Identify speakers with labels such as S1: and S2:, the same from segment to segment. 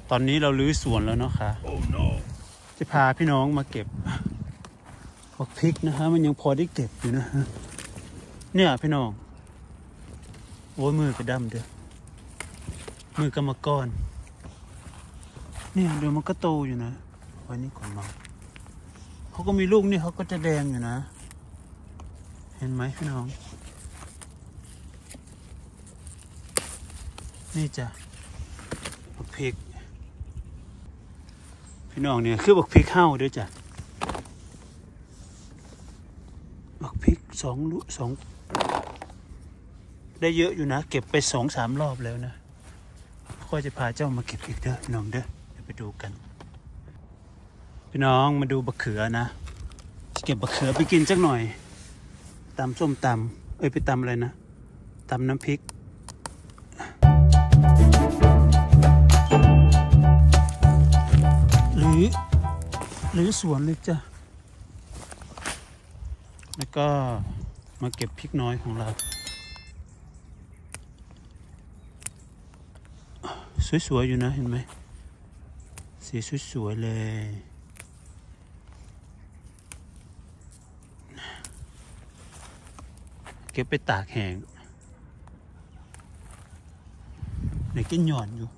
S1: ตอนนี้เราลื้อสวนแล้วเนาะค่ะ จะพาพี่น้องมาเก็บบักพริกนะฮะมันยังพอได้เก็บอยู่นะฮะเนี่ยพี่น้องโอ้ยมือกระดำเด้อมือกรรมกรเนี่ยเดี๋ยวมันก็โตอยู่นะวันนี้ก่อนมาเขาก็มีลูกนี่เขาก็จะแดงอยู่นะเห็นไหมพี่น้องนี่จ้ะบักพริกพี่น้องเนี่ยคือบักพริกเห่าด้วยจ้ะบักพริกสองได้เยอะอยู่นะเก็บไป2-3 รอบแล้วนะก็จะพาเจ้ามาเก็บอีกเด้อพี่น้องเด้อเดี๋ยวไปดูกันพี่น้องมาดูบักเขือนะจะเก็บบักเขือไปกินสักหน่อยตำส้มตำไปตำอะไรนะตำน้ำพริกหรือสวนเลยจ้ะแล้วก็มาเก็บพริกน้อยของเราสวยๆอยู่นะเห็นไหมสีสวยๆเลยเก็บไปตากแห้งไหนกินหย่อนอยู่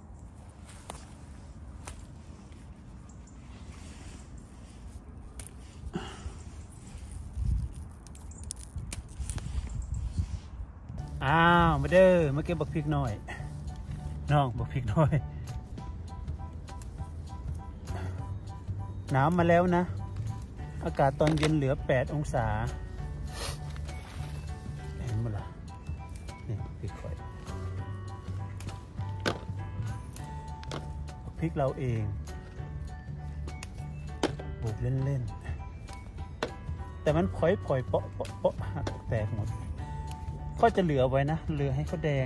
S1: อ้าวมาเด้อมาเก็บบักพริกน้อยน้องบักพริกน้อยหนาวมาแล้วนะอากาศตอนเย็นเหลือ8 องศาเห็นมั้ยล่ะนี่พริกข่อยบักพริกเราเองปลูกเล่นๆแต่มันพลอยเปาะหักแตกหมดก็จะเหลือไว้นะเหลือให้เขาแดง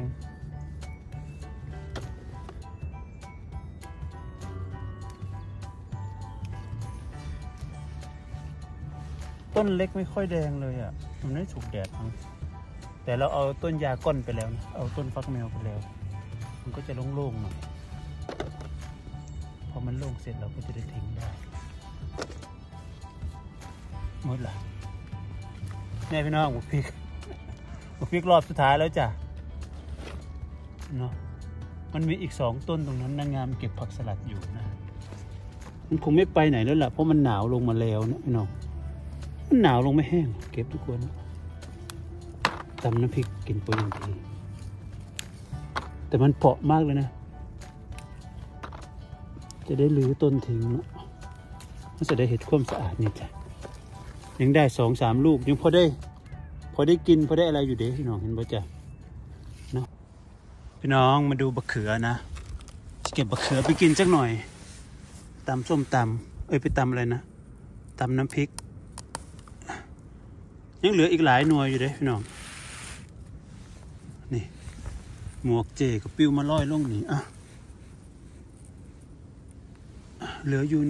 S1: ต้นเล็กไม่ค่อยแดงเลยอ่ะมันไม่ถูกแดดมั้งแต่เราเอาต้นยาก้อนไปแล้วนะเอาต้นฟักแมวไปแล้วมันก็จะโล่งๆหน่อยพอมันโล่งเสร็จเราก็จะได้ทิ้งได้หมดละนี่พี่น้องบักพริกรอบสุดท้ายแล้วจ้ะเนาะมันมีอีก2 ต้นตรงนั้นนางงามเก็บผักสลัดอยู่นะมันคงไม่ไปไหนแล้วล่ะเพราะมันหนาวลงมาแล้วนะพี่น้องมันหนาวลงไม่แห้งเก็บทุกคนตำน้ำพริกกินไปอย่างทีแต่มันเปาะมากเลยนะจะได้รื้อต้นทิ้งเนาะมันจะได้เห็ดความสะอาดนี่จ้ะยังได้2-3 ลูกยังพอได้กินพอได้อะไรอยู่เด้พี่น้องเห็นป่ะจ๊ะเนาะพี่น้องมาดูบักเขือนะจะเก็บบักเขือไปกินสักหน่อยตำส้มตำไปตำอะไรนะตำน้ำพริกยังเหลืออีกหลายหน่วยอยู่เด้พี่น้องนี่หมวกเจกับปิ้วมาล่อยลงนี่อ่ะเหลืออยู่1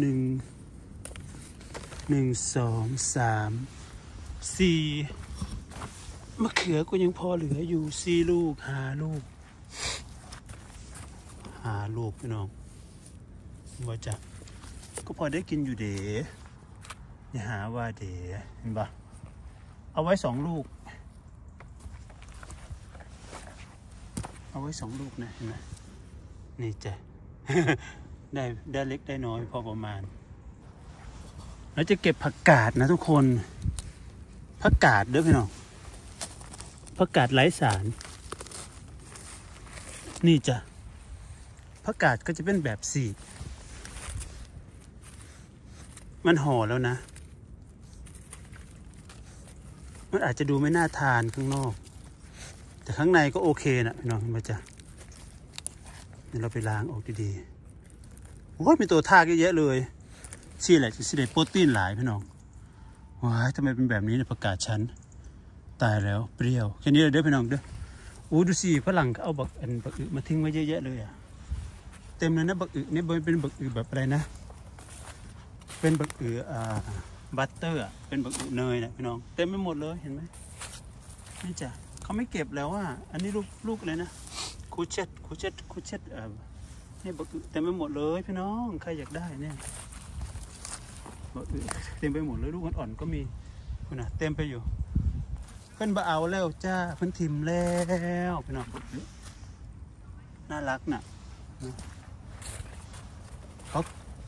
S1: 2 3 4มะเขือก็ยังพอเหลืออยู่4 ลูก5 ลูกพี่น้องว่าจะก็พอได้กินอยู่เด๋อย่าหาว่าเด๋เห็นปะเอาไว้2 ลูกเอาไว้2 ลูกนะเห็นไหมนี่จ้ะ ได้เล็กได้น้อยพอประมาณแล้วจะเก็บผักกาดนะทุกคนผักกาดเด้อพี่น้องผักกาดไร้สารนี่จ้ะผักกาดก็จะเป็นแบบสีมันห่อแล้วนะมันอาจจะดูไม่น่าทานข้างนอกแต่ข้างในก็โอเคนะพี่น้องมาจ้ะเดี๋ยวเราไปล้างออกดีๆโอ้ยมีตัวทากเยอะๆเลยชี่แหละจะได้โปรตีนหลายพี่น้องว้ายทำไมเป็นแบบนี้เนี่ยผักกาดชั้นตายแล้วเปรี้ยวแค่นี้เลยเด้อพี่น้องเด้อโอ้ดูสิฝรั่งเอาบักอึมาทิ้งไว้เยอะๆเลยอ่ะเต็มเลยนะบักอึนี่เป็นบักอึแบบอะไรนะเป็นบักอึบัตเตอร์เป็นบักอึเนยนะพี่น้องเต็มไปหมดเลยเห็นไหมนี่จ้ะเขาไม่เก็บแล้วอ่ะอันนี้ลูกเลยนะคูเช็ดให้บักอึเต็มไปหมดเลยพี่น้องใครอยากได้เนี่ยบักอึเต็มไปหมดเลยลูกอ่อนๆก็มีคุณนะเต็มไปอยู่เพิ่นบ่เอาแล้วจ้าเพิ่นทิมแล้วพี่น้องบักอึน่ารักน่ะเขา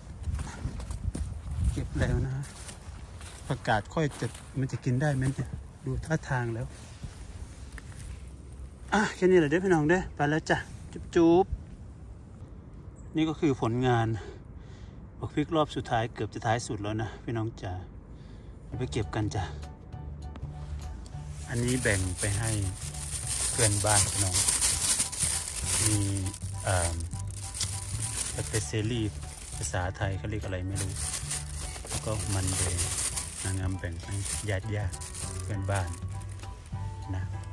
S1: เก็บแล้วนะประกาศค่อยจะมันจะกินได้ไหมเนี่ยดูท่าทางแล้วแค่นี้แหละเด้อพี่น้องเด้อไปแล้วจ้ะจุ๊บนี่ก็คือผลงานบักพริกรอบสุดท้ายเกือบจะท้ายสุดแล้วนะพี่น้องจ๋าไปเก็บกันจ้ะอันนี้แบ่งไปให้เพื่อนบ้านพี่น้องมีเปเซรี่ภาษาไทยเขาเรียกอะไรไม่รู้แล้วก็มันเดย์นางงามแบ่งให้ญาติเพื่อนบ้านนะ